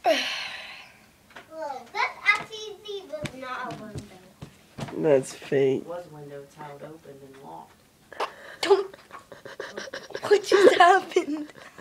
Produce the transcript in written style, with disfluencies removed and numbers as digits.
Whoa, that actually was not a window. That's fake. It was a window. It's how it opened and locked. Don't. What just happened?